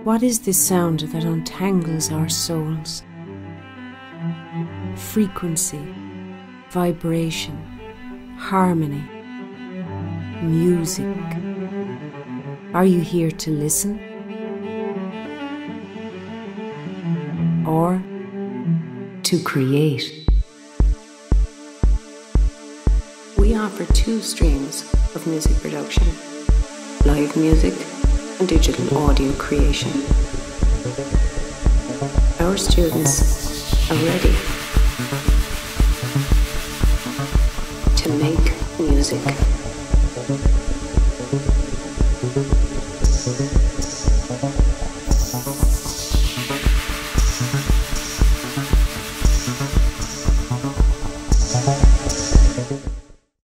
What is this sound that untangles our souls? Frequency, vibration, harmony, music. Are you here to listen? Or to create? We offer two streams of music production: live music and digital audio creation. Our students are ready to make music.